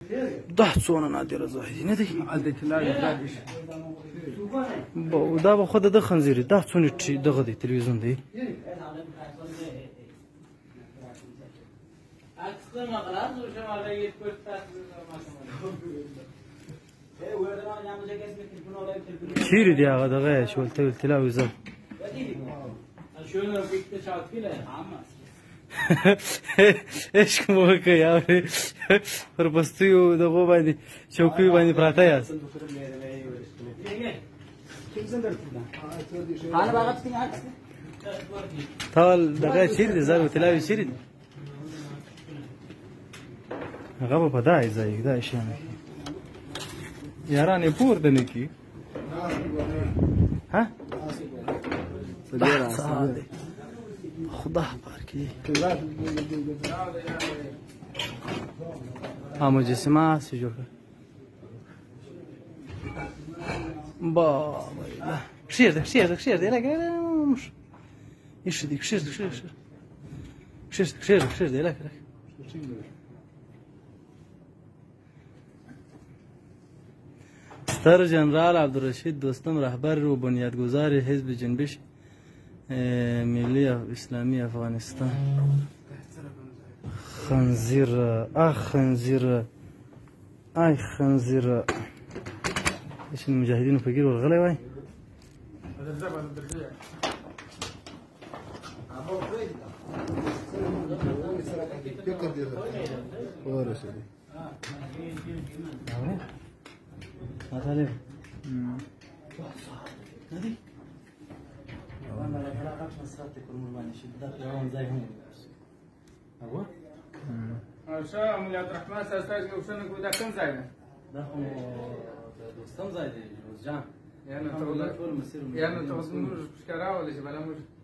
دا څونه نادره ځای دی نه دی هلته طلاوې زیاتې شي. دا به خو د خنزیر دا څونه دغه دی تلویزیون دی چیرې دی هغه دغه شولته تلویزیون عشق مو وکړئ اورې پر پستیو دغو باندې چوکیو باندې پراته یاست تا دغه چیرې دی زر تلاوي چیرې دی هغه به په دا ځای دا شیان یاران یې پورته نه کي ها خدا پاکی مجسمه سی جوړه با شیر ده لکه ايش دي شیر ده لکه ستر جنرال عبدالرشید دوستم رهبر و بنیادگذار حزب جنبش ملی اسلامی افغانستان خنزیر خنزیر ايش المجاهدين فقير والغلا وای هذا ندي وانا لا مسرات تكون مرباني شدات يوم زي هم اهو شا مولى عبد الرحمن استاذ وشنو نقول ده كم زايد ده هو دوستم زايد جان يعني انت تقول مش كراوي ولا شي بلا مش